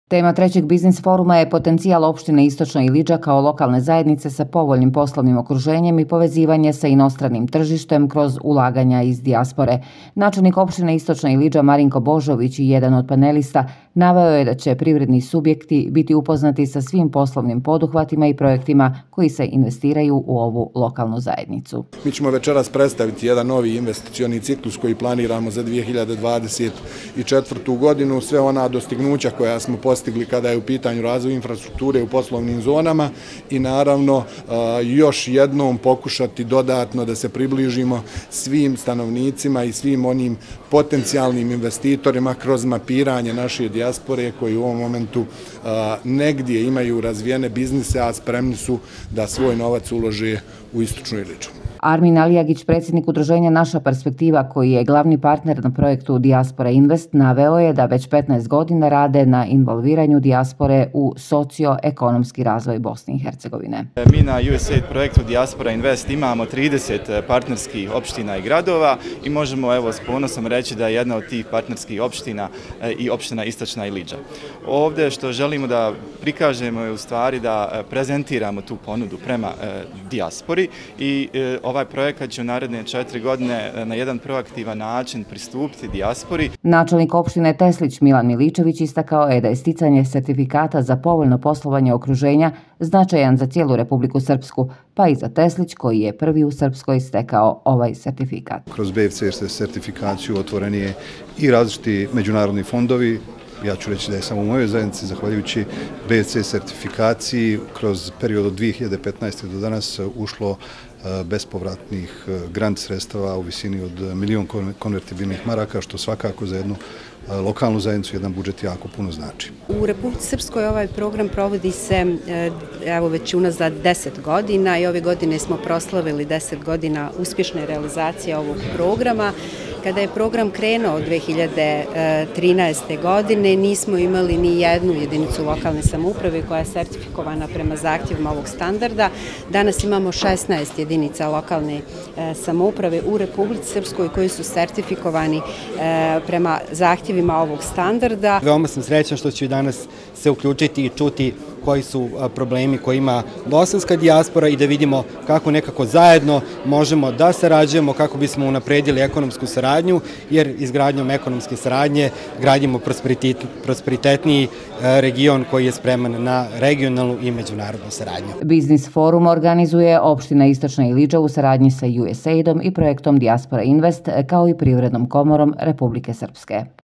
Tema trećeg biznis foruma je potencijal opštine Istočna Ilidža kao lokalne zajednice sa povoljnim poslovnim okruženjem i povezivanje sa inostranim tržištem kroz ulaganja iz dijaspore. Načelnik opštine Istočna Ilidža Marinko Božović i jedan od panelista naveo je da će privredni subjekti biti upoznati sa svim poslovnim poduhvatima i projektima koji se investiraju u ovu lokalnu zajednicu. Mi ćemo večeras predstaviti jedan novi investicioni ciklus koji planiramo za 2024. godinu, sve ona dostignuća koja smo postigli kada je u pitanju razvoj infrastrukture u poslovnim zonama i naravno još jednom pokušati dodatno da se približimo svim stanovnicima i svim onim potencijalnim investitorima kroz mapiranje naše dijaspore koji u ovom momentu negdje imaju razvijene biznise, a spremni su da svoj novac ulože u Istočnu Ilidžu. Armin Alijagić, predsjednik udruženja Naša perspektiva, koji je glavni partner na projektu Diaspora Invest, naveo je da već 15 godina rade na involviranju dijaspore u socioekonomski razvoj Bosne i Hercegovine. Mi na USAID projektu Diaspora Invest imamo 30 partnerskih opština i gradova i možemo s ponosom reći da je jedna od tih partnerskih opština i opština Istočna Ilidža. Ovdje što želimo da prikažemo je u stvari da prezentiramo tu ponudu prema dijaspori i ovaj projekat će u naredne 4 godine na jedan proaktivan način pristupiti dijaspori. Načelnik opštine Teslić Milan Miličević istakao je da je sticanje sertifikata za povoljno poslovanje okruženja značajan za cijelu Republiku Srpsku, pa i za Teslić koji je prvi u Srpskoj stekao ovaj sertifikat. Kroz BFC sertifikaciju otvoreni je i različiti međunarodni fondovi. Ja ću reći da je samo u mojoj zajednici, zahvaljujući BFC sertifikaciji, kroz period od 2015. do danas ušlo bespovratnih grant sredstava u visini od 1 milion konvertibilnih maraka, što svakako za jednu lokalnu zajednicu jedan budžet jako puno znači. U Republici Srpskoj ovaj program provodi se već unazad 10 godina i ove godine smo proslavili 10 godina uspješne realizacije ovog programa. Kada je program krenuo od 2013. godine, nismo imali ni jednu jedinicu lokalne samouprave koja je sertifikovana prema zahtjevima ovog standarda. Danas imamo 16 jedinica lokalne samouprave u Republici Srpskoj koji su sertifikovani prema zahtjevima ovog standarda. Veoma sam srećan što ću danas se uključiti i čuti koji su problemi koje ima bosanska dijaspora i da vidimo kako nekako zajedno možemo da sarađujemo kako bismo unapredili ekonomsku saradnju, jer izgradnjom ekonomske saradnje gradimo prosperitetniji region koji je spreman na regionalnu i međunarodnu saradnju. Biznis forum organizuje opština Istočna Ilidža u saradnji sa USAID-om i projektom Diaspora Invest kao i Privrednom komorom Republike Srpske.